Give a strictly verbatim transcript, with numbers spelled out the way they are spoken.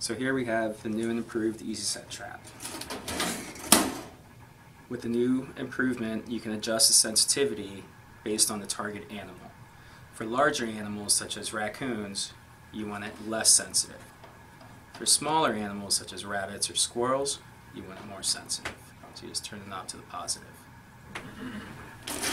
So here we have the new and improved Easy Set Trap. With the new improvement, you can adjust the sensitivity based on the target animal. For larger animals such as raccoons, you want it less sensitive. For smaller animals such as rabbits or squirrels, you want it more sensitive. So you just turn the knob to the positive.